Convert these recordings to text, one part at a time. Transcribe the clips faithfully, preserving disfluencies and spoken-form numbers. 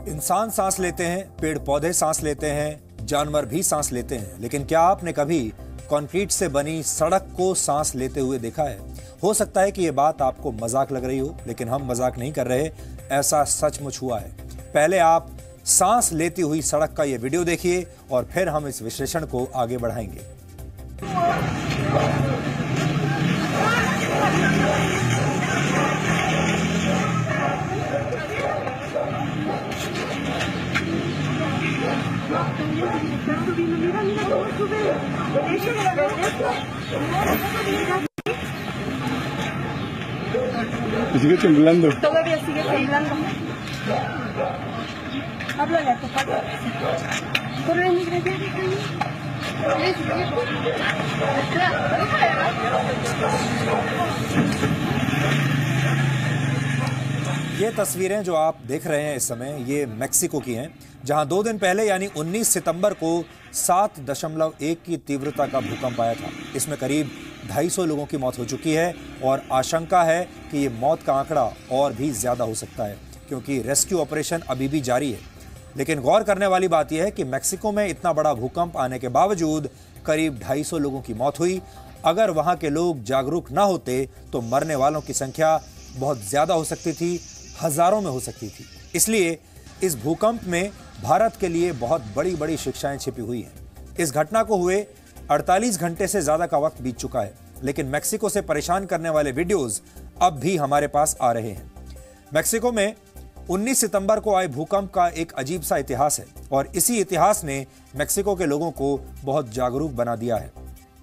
इंसान सांस लेते हैं, पेड़ पौधे सांस लेते हैं, जानवर भी सांस लेते हैं, लेकिन क्या आपने कभी कंक्रीट से बनी सड़क को सांस लेते हुए देखा है? हो सकता है कि यह बात आपको मजाक लग रही हो, लेकिन हम मजाक नहीं कर रहे, ऐसा सचमुच हुआ है। पहले आप सांस लेती हुई सड़क का यह वीडियो देखिए और फिर हम इस विश्लेषण को आगे बढ़ाएंगे। Sigue temblando. Todavía sigue temblando. Háblale a tu padre. Corre, migra, ya, ये तस्वीरें जो आप देख रहे हैं इस समय, ये मैक्सिको की हैं, जहां दो दिन पहले यानी उन्नीस सितंबर को सात दशमलव एक की तीव्रता का भूकंप आया था। इसमें करीब ढाई सौ लोगों की मौत हो चुकी है और आशंका है कि ये मौत का आंकड़ा और भी ज्यादा हो सकता है, क्योंकि रेस्क्यू ऑपरेशन अभी भी जारी है। लेकिन गौर करने वाली बात यह है कि मैक्सिको में इतना बड़ा भूकंप आने के बावजूद करीब ढाई सौ लोगों की मौत हुई। अगर वहां के लोग जागरूक न होते तो मरने वालों की संख्या बहुत ज्यादा हो सकती थी, हजारों में हो सकती थी। इसलिए इस भूकंप में भारत के लिए बहुत बड़ी बड़ी शिक्षाएं छिपी हुई हैं। इस घटना को हुए अड़तालीस घंटे से ज्यादा का वक्त बीत चुका है, लेकिन मैक्सिको से परेशान करने वाले वीडियोस अब भी हमारे पास आ रहे हैं। मैक्सिको में उन्नीस सितंबर को आए भूकंप का एक अजीब सा इतिहास है और इसी इतिहास ने मैक्सिको के लोगों को बहुत जागरूक बना दिया है।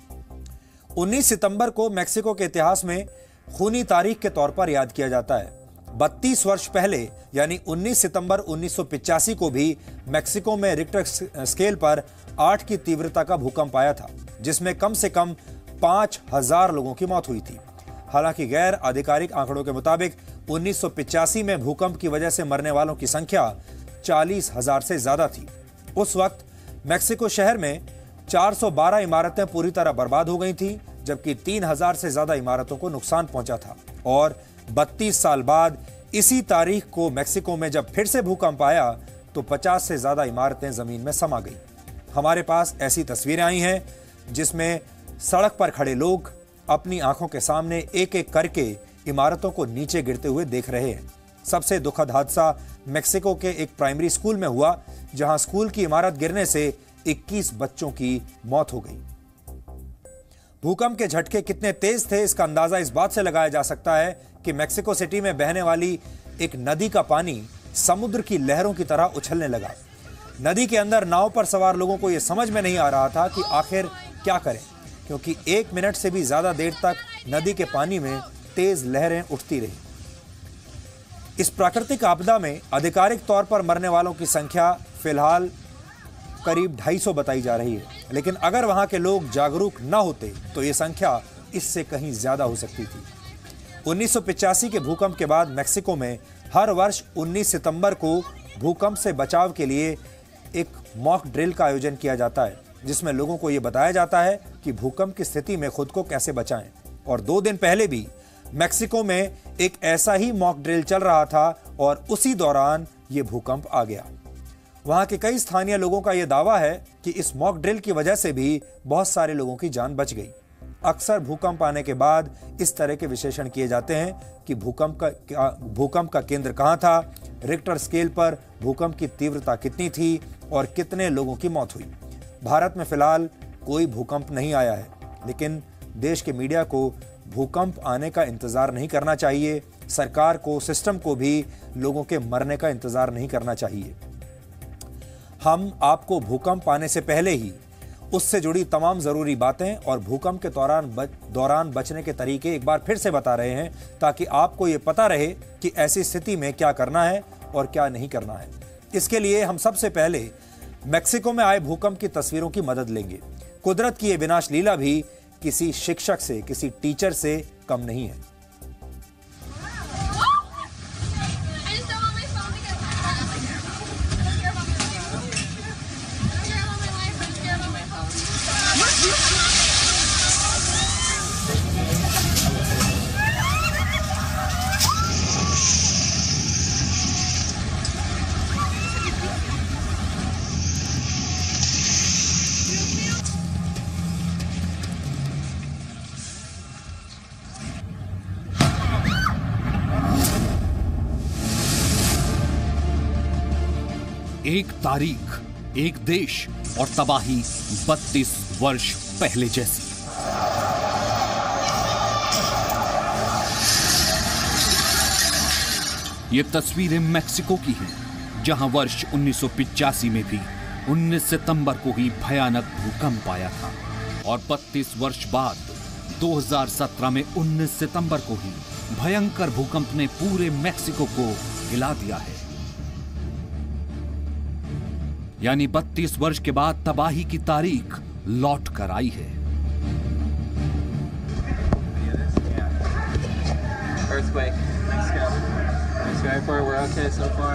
उन्नीस सितंबर को मैक्सिको के इतिहास में खूनी तारीख के तौर पर याद किया जाता है। बत्तीस वर्ष पहले यानी उन्नीस सितंबर उन्नीस सौ पिचासी को भी मैक्सिको में रिक्टर स्केल पर आठ की तीव्रता का भूकंप आया था, जिसमें कम से कम पांच हजार लोगों की मौत हुई थी। हालांकि गैर आधिकारिक आंकड़ों के मुताबिक उन्नीस सौ पिचासी में भूकंप की वजह से मरने वालों की संख्या चालीस हजार से ज्यादा थी। उस वक्त मैक्सिको शहर में चार सौ बारह इमारतें पूरी तरह बर्बाद हो गई थी, जबकि तीन हजार से ज्यादा इमारतों को नुकसान पहुंचा था। और बत्तीस साल बाद इसी तारीख को मैक्सिको में जब फिर से भूकंप आया तो पचास से ज्यादा इमारतें जमीन में समा गई। हमारे पास ऐसी तस्वीरें आई हैं जिसमें सड़क पर खड़े लोग अपनी आंखों के सामने एक एक करके इमारतों को नीचे गिरते हुए देख रहे हैं। सबसे दुखद हादसा मैक्सिको के एक प्राइमरी स्कूल में हुआ, जहां स्कूल की इमारत गिरने से इक्कीस बच्चों की मौत हो गई। भूकंप के झटके कितने तेज थे, इसका अंदाजा इस बात से लगाया जा सकता है कि मैक्सिको सिटी में बहने वाली एक नदी का पानी समुद्र की लहरों की तरह उछलने लगा। नदी के अंदर नाव पर सवार लोगों को यह समझ में नहीं आ रहा था कि आखिर क्या करें, क्योंकि एक मिनट से भी ज्यादा देर तक नदी के पानी में तेज लहरें उठती रही। इस प्राकृतिक आपदा में आधिकारिक तौर पर मरने वालों की संख्या फिलहाल करीब ढाई सौ बताई जा रही है, लेकिन अगर वहां के लोग जागरूक न होते तो ये संख्या इससे कहीं ज्यादा हो सकती थी। उन्नीस सौ पिचासी के भूकंप के बाद मैक्सिको में हर वर्ष उन्नीस सितंबर को भूकंप से बचाव के लिए एक मॉक ड्रिल का आयोजन किया जाता है, जिसमें लोगों को यह बताया जाता है कि भूकंप की स्थिति में खुद को कैसे बचाएं। और दो दिन पहले भी मैक्सिको में एक ऐसा ही मॉक ड्रिल चल रहा था और उसी दौरान यह भूकंप आ गया। वहां के कई स्थानीय लोगों का यह दावा है कि इस मॉक ड्रिल की वजह से भी बहुत सारे लोगों की जान बच गई। अक्सर भूकंप आने के बाद इस तरह के विश्लेषण किए जाते हैं कि भूकंप का भूकंप का केंद्र कहां था, रिक्टर स्केल पर भूकंप की तीव्रता कितनी थी और कितने लोगों की मौत हुई। भारत में फिलहाल कोई भूकंप नहीं आया है, लेकिन देश के मीडिया को भूकंप आने का इंतजार नहीं करना चाहिए। सरकार को, सिस्टम को भी लोगों के मरने का इंतजार नहीं करना चाहिए। हम आपको भूकंप आने से पहले ही उससे जुड़ी तमाम जरूरी बातें और भूकंप के दौरान बच, दौरान बचने के तरीके एक बार फिर से बता रहे हैं, ताकि आपको ये पता रहे कि ऐसी स्थिति में क्या करना है और क्या नहीं करना है। इसके लिए हम सबसे पहले मैक्सिको में आए भूकंप की तस्वीरों की मदद लेंगे। कुदरत की यह विनाश लीला भी किसी शिक्षक से, किसी टीचर से कम नहीं है। एक तारीख, एक देश और तबाही बत्तीस वर्ष पहले जैसी। ये तस्वीरें मैक्सिको की हैं, जहां वर्ष उन्नीस सौ पिचासी में भी उन्नीस सितंबर को ही भयानक भूकंप आया था और बत्तीस वर्ष बाद दो हज़ार सत्रह में उन्नीस सितंबर को ही भयंकर भूकंप ने पूरे मैक्सिको को हिला दिया है। यानी बत्तीस वर्ष के बाद तबाही की तारीख लौट कर आई है। Earthquake. Let's go. Let's go for it. We're okay so far.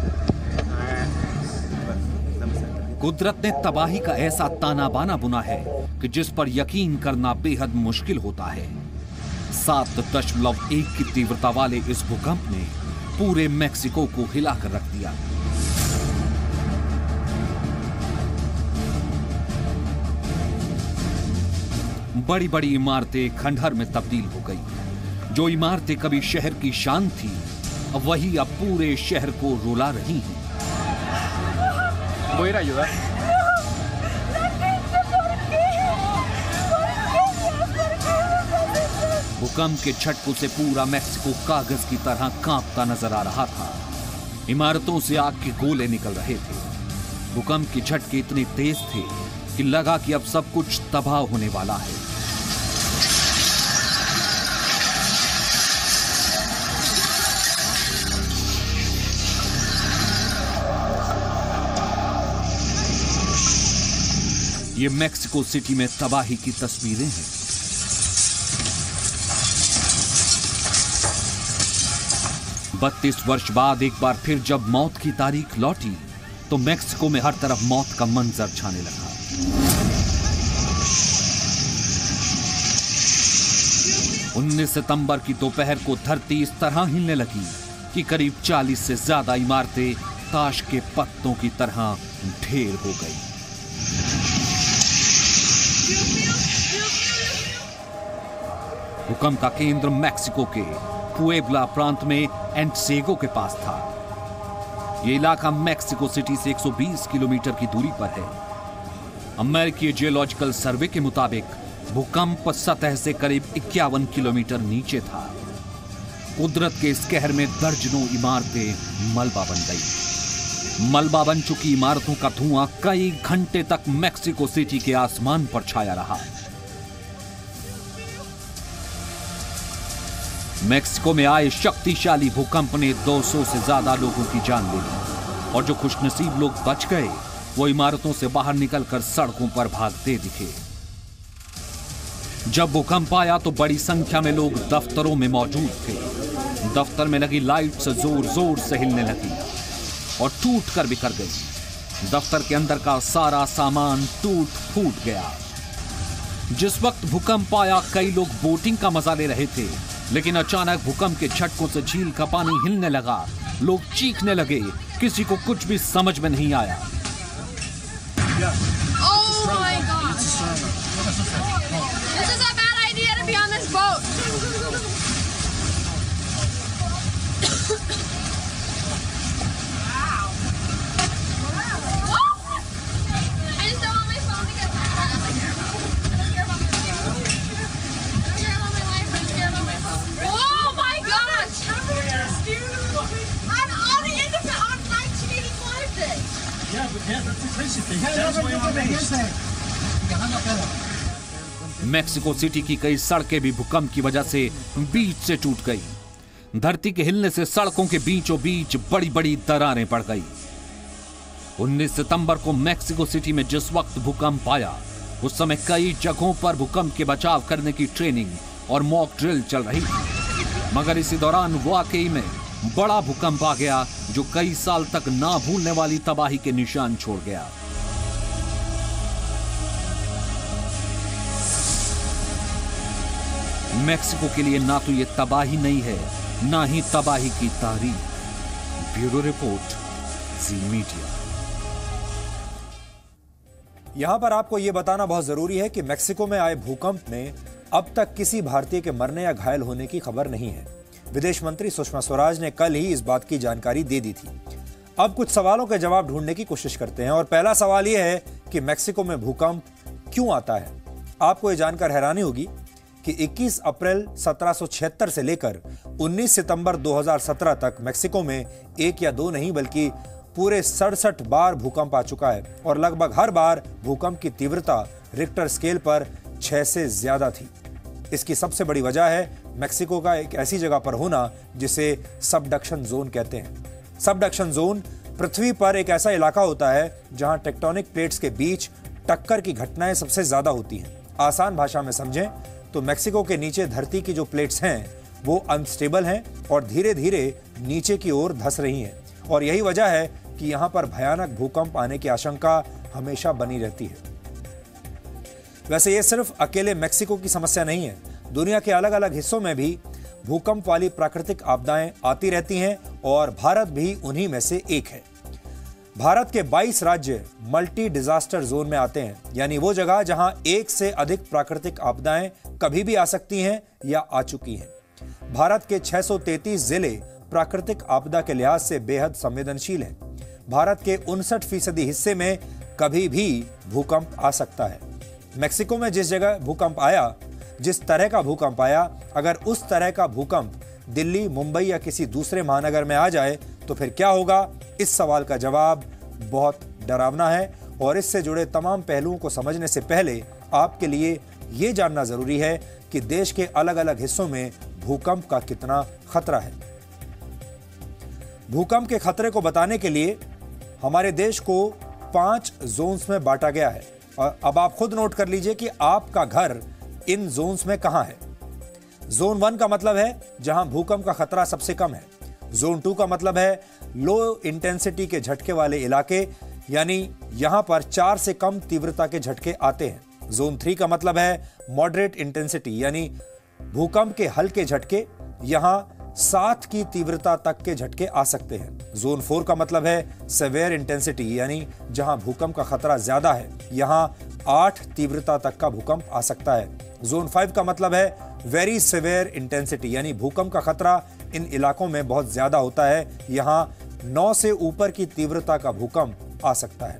कुदरत ने तबाही का ऐसा ताना बाना बुना है कि जिस पर यकीन करना बेहद मुश्किल होता है। सात दशमलव एक की तीव्रता वाले इस भूकंप ने पूरे मैक्सिको को हिलाकर रख दिया। बड़ी बड़ी इमारतें खंडहर में तब्दील हो गई। जो इमारतें कभी शहर की शान थी, अब वही अब पूरे शहर को रुला रही हैं। Voy a ir a ayudar. भूकंप के झटकों से पूरा मैक्सिको कागज की तरह कांपता नजर आ रहा था। इमारतों से आग के गोले निकल रहे थे। भूकंप के झटके इतने तेज थे कि लगा कि अब सब कुछ तबाह होने वाला है। ये मैक्सिको सिटी में तबाही की तस्वीरें हैं। बत्तीस वर्ष बाद एक बार फिर जब मौत की तारीख लौटी तो मैक्सिको में हर तरफ मौत का मंजर छाने लगा। उन्नीस सितंबर की दोपहर को धरती इस तरह हिलने लगी कि करीब चालीस से ज्यादा इमारतें ताश के पत्तों की तरह ढेर हो गई। भूकंप का केंद्र मैक्सिको के पुएब्ला प्रांत में एंटसेगो के पास था। यह इलाका मैक्सिको सिटी से एक सौ बीस किलोमीटर की दूरी पर है। अमेरिकी जियोलॉजिकल सर्वे के मुताबिक भूकंप सतह से करीब इक्यावन किलोमीटर नीचे था। कुदरत के इस कहर में दर्जनों इमारतें मलबा बन गई। मलबा बन चुकी इमारतों का धुआं कई घंटे तक मैक्सिको सिटी के आसमान पर छाया रहा। मैक्सिको में आए शक्तिशाली भूकंप ने दो सौ से ज्यादा लोगों की जान ले ली और जो खुशनसीब लोग बच गए वो इमारतों से बाहर निकलकर सड़कों पर भागते दिखे। जब भूकंप आया तो बड़ी संख्या में लोग दफ्तरों में मौजूद थे। दफ्तर में लगी लाइट्स जोर जोर से हिलने लगी और टूट कर बिखर गई। दफ्तर के अंदर का सारा सामान टूट फूट गया। जिस वक्त भूकंप आया कई लोग बोटिंग का मजा ले रहे थे, लेकिन अचानक भूकंप के झटकों से झील का पानी हिलने लगा। लोग चीखने लगे। किसी को कुछ भी समझ में नहीं आया। Oh my God. This is a bad idea to be on this boat. Wow. I just don't want my phone to get back. I don't care about my phone. I don't care about my life. I just care about my phone. Oh my gosh. I'm on the internet on nineteen eighty-five thing. Yeah, but yeah, that's the crazy thing. That's why I'm amazed. Mexico City की कई सड़कें भी भूकंप की वजह से बीच से टूट गई। धरती के हिलने से सड़कों के बीचों बीच बड़ी बड़ी दरारें पड़ गई। उन्नीस सितंबर को मैक्सिको सिटी में जिस वक्त भूकंप आया उस समय कई जगहों पर भूकंप के बचाव करने की ट्रेनिंग और मॉक ड्रिल चल रही थी। मगर इसी दौरान वाकई में बड़ा भूकंप आ गया जो कई साल तक ना भूलने वाली तबाही के निशान छोड़ गया। मैक्सिको के लिए ना तो ये तबाही नहीं है, ना ही तबाही की तारीख। Bureau report, Zee media. यहां पर आपको यह बताना बहुत जरूरी है कि मैक्सिको में आए भूकंप में अब तक किसी भारतीय के मरने या घायल होने की खबर नहीं है। विदेश मंत्री सुषमा स्वराज ने कल ही इस बात की जानकारी दे दी थी। अब कुछ सवालों के जवाब ढूंढने की कोशिश करते हैं और पहला सवाल यह है कि मेक्सिको में भूकंप क्यों आता है। आपको यह जानकर हैरानी होगी कि इक्कीस अप्रैल सत्रह सौ छिहत्तर से लेकर उन्नीस सितंबर दो हज़ार सत्रह तक मेक्सिको में एक या दो नहीं बल्कि पूरे सड़सठ बार भूकंप आ चुका है और लगभग हर बार भूकंप की तीव्रता रिक्टर स्केल पर छह से ज्यादा थी। इसकी सबसे बड़ी वजह है मेक्सिको का एक ऐसी जगह पर होना जिसे सबडक्शन जोन कहते हैं। सबडक्शन जोन पृथ्वी पर एक ऐसा इलाका होता है जहां टेक्टोनिक प्लेट्स के बीच टक्कर की घटनाएं सबसे ज्यादा होती हैं। आसान भाषा में समझें तो मेक्सिको के नीचे धरती की जो प्लेट्स हैं वो अनस्टेबल हैं और धीरे धीरे नीचे की ओर धंस रही हैं और यही वजह है कि यहां पर भयानक भूकंप आने की आशंका हमेशा बनी रहती है। वैसे ये सिर्फ अकेले मेक्सिको की समस्या नहीं है, दुनिया के अलग अलग हिस्सों में भी भूकंप वाली प्राकृतिक आपदाएं आती रहती हैं और भारत भी उन्हीं में से एक है। भारत के बाईस राज्य मल्टी डिजास्टर जोन में आते हैं, यानी वो जगह जहां एक से अधिक प्राकृतिक आपदाएं कभी भी आ सकती हैं या आ चुकी हैं। भारत के छह सौ तैंतीस जिले प्राकृतिक आपदा के लिहाज से बेहद संवेदनशील हैं। भारत के उनसठ फीसदी हिस्से में कभी भी भूकंप आ सकता है। मेक्सिको में जिस जगह भूकंप आया, जिस तरह का भूकंप आया, अगर उस तरह का भूकंप दिल्ली, मुंबई या किसी दूसरे महानगर में आ जाए तो फिर क्या होगा? इस सवाल का जवाब बहुत डरावना है और इससे जुड़े तमाम पहलुओं को समझने से पहले आपके लिए ये जानना जरूरी है कि देश के अलग अलग हिस्सों में भूकंप का कितना खतरा है। भूकंप के खतरे को बताने के लिए हमारे देश को पांच जोन्स में बांटा गया है और अब आप खुद नोट कर लीजिए कि आपका घर इन जोन्स में कहां है। जोन वन का मतलब है जहां भूकंप का खतरा सबसे कम है। जोन टू का मतलब है लो इंटेंसिटी के झटके वाले इलाके, यानी यहां पर चार से कम तीव्रता के झटके आते हैं। जोन थ्री का मतलब है मॉडरेट इंटेंसिटी, यानी भूकंप के हल्के झटके, यहां सात की तीव्रता तक के झटके आ सकते हैं। जोन फोर का मतलब है सेवेयर इंटेंसिटी, यानी जहां भूकंप का खतरा ज्यादा है, यहां आठ तीव्रता तक का भूकंप आ सकता है। जोन फाइव का मतलब है वेरी सेवेयर इंटेंसिटी, यानी भूकंप का खतरा इन इलाकों में बहुत ज्यादा होता है, यहां नौ से ऊपर की तीव्रता का भूकंप आ सकता है।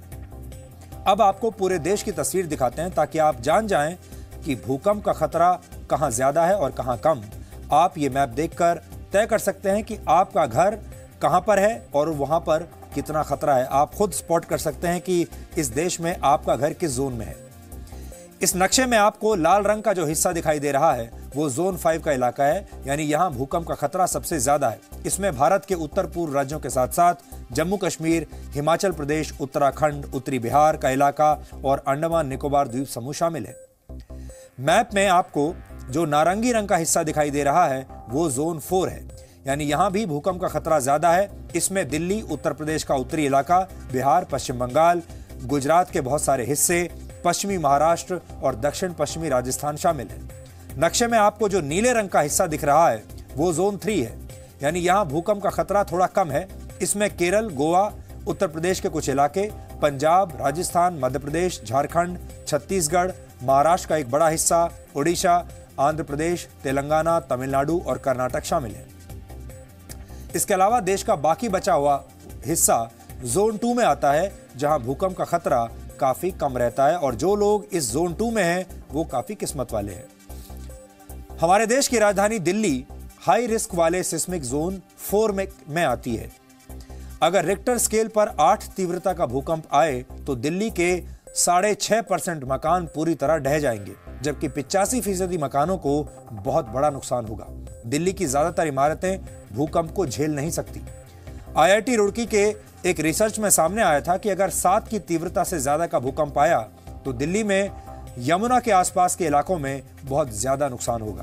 अब आपको पूरे देश की तस्वीर दिखाते हैं ताकि आप जान जाएं कि भूकंप का खतरा कहां ज्यादा है और कहां कम। आप ये मैप देखकर तय कर सकते हैं कि आपका घर कहां पर है और वहां पर कितना खतरा है। आप खुद स्पॉट कर सकते हैं कि इस देश में आपका घर किस जोन में है। इस नक्शे में आपको लाल रंग का जो हिस्सा दिखाई दे रहा है वो जोन फाइव का इलाका है, यानी यहां भूकंप का खतरा सबसे ज्यादा है। इसमें भारत के उत्तर पूर्व राज्यों के साथ साथ जम्मू कश्मीर, हिमाचल प्रदेश, उत्तराखंड, उत्तरी बिहार का इलाका और अंडमान निकोबार द्वीप समूह शामिल है। मैप में आपको जो नारंगी रंग का हिस्सा दिखाई दे रहा है वो जोन फोर है, यानी यहां भी भूकंप का खतरा ज्यादा है। इसमें दिल्ली, उत्तर प्रदेश का उत्तरी इलाका, बिहार, पश्चिम बंगाल, गुजरात के बहुत सारे हिस्से, पश्चिमी महाराष्ट्र और दक्षिण पश्चिमी राजस्थान शामिल है। नक्शे में आपको जो नीले रंग का हिस्सा दिख रहा है वो जोन थ्री है, यानी यहां भूकंप का खतरा थोड़ा कम है। इसमें केरल, गोवा, उत्तर प्रदेश के कुछ इलाके, पंजाब, राजस्थान, मध्य प्रदेश, झारखंड, छत्तीसगढ़, महाराष्ट्र का एक बड़ा हिस्सा, उड़ीसा, आंध्र प्रदेश, तेलंगाना, तमिलनाडु और कर्नाटक शामिल है। इसके अलावा देश का बाकी बचा हुआ हिस्सा जोन टू में आता है, जहां भूकंप का खतरा काफी कम रहता है और जो लोग इस जोन टू में हैं वो काफी किस्मत वाले हैं। हमारे देश की राजधानी दिल्ली हाई रिस्क वाले सिस्मिक जोन फोर में, में आती है। अगर रिक्टर स्केल पर आठ तीव्रता का भूकंप आए तो दिल्ली के साढ़े छह परसेंट मकान पूरी तरह ढह जाएंगे, जबकि पिचासी फीसदी मकानों को बहुत बड़ा नुकसान होगा। दिल्ली की ज्यादातर इमारतें भूकंप को झेल नहीं सकती। आई आई टी रुड़की के एक रिसर्च में सामने आया था कि अगर सात की तीव्रता से ज्यादा का भूकंप आया तो दिल्ली में यमुना के आसपास के इलाकों में बहुत ज्यादा नुकसान होगा।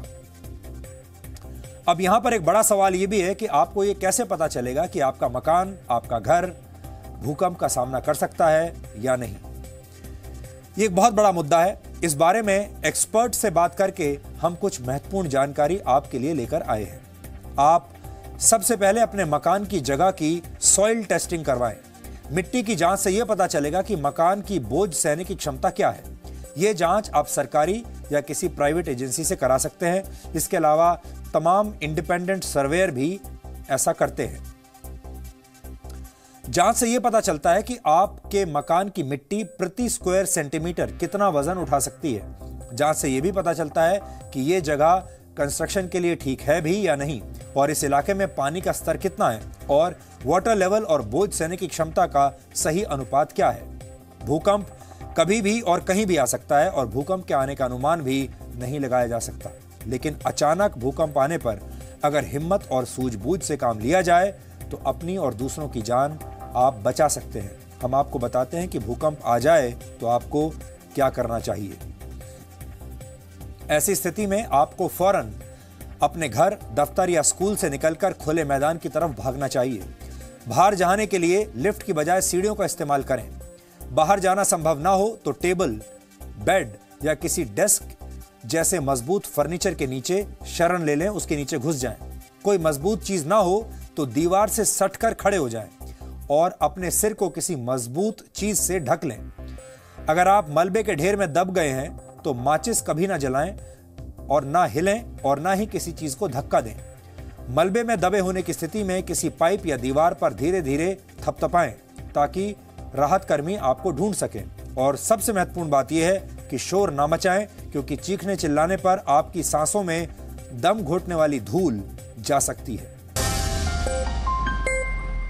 अब यहां पर एक बड़ा सवाल यह भी है कि आपको यह कैसे पता चलेगा कि आपका मकान, आपका घर भूकंप का सामना कर सकता है या नहीं। ये एक बहुत बड़ा मुद्दा है। इस बारे में एक्सपर्ट से बात करके हम कुछ महत्वपूर्ण जानकारी आपके लिए लेकर आए हैं। आप सबसे पहले अपने मकान की जगह की सॉइल टेस्टिंग करवाएं। मिट्टी की जांच से यह पता चलेगा कि मकान की बोझ सहने की क्षमता क्या है। यह जांच आप सरकारी या किसी प्राइवेट एजेंसी से करा सकते हैं। इसके अलावा तमाम इंडिपेंडेंट सर्वेयर भी ऐसा करते हैं। जांच से यह पता चलता है कि आपके मकान की मिट्टी प्रति स्क्वायर सेंटीमीटर कितना वजन उठा सकती है। जांच से यह भी पता चलता है कि यह जगह कंस्ट्रक्शन के लिए ठीक है भी या नहीं, और इस इलाके में पानी का स्तर कितना है और वाटर लेवल और बोझ सहने की क्षमता का सही अनुपात क्या है। भूकंप कभी भी और कहीं भी आ सकता है और भूकंप के आने का अनुमान भी नहीं लगाया जा सकता, लेकिन अचानक भूकंप आने पर अगर हिम्मत और सूझबूझ से काम लिया जाए तो अपनी और दूसरों की जान आप बचा सकते हैं। हम आपको बताते हैं कि भूकंप आ जाए तो आपको क्या करना चाहिए। ऐसी स्थिति में आपको फौरन अपने घर, दफ्तर या स्कूल से निकलकर खुले मैदान की तरफ भागना चाहिए। बाहर जाने के लिए लिफ्ट की बजाय सीढ़ियों का इस्तेमाल करें। बाहर जाना संभव ना हो तो टेबल, बेड या किसी डेस्क जैसे मजबूत फर्नीचर के नीचे शरण ले लें, उसके नीचे घुस जाएं। कोई मजबूत चीज ना हो तो दीवार से सटकर खड़े हो जाएं और अपने सिर को किसी मजबूत चीज से ढक लें। अगर आप मलबे के ढेर में दब गए हैं तो माचिस कभी ना जलाएं और ना हिलें और ना ही किसी चीज को धक्का दें। मलबे में दबे होने की स्थिति में किसी पाइप या दीवार पर धीरे धीरे थपथपाएं ताकि राहत कर्मी आपको ढूंढ सकें। और सबसे महत्वपूर्ण बात यह है कि शोर ना मचाएं, क्योंकि चीखने चिल्लाने पर आपकी सांसों में दम घोटने वाली धूल जा सकती है।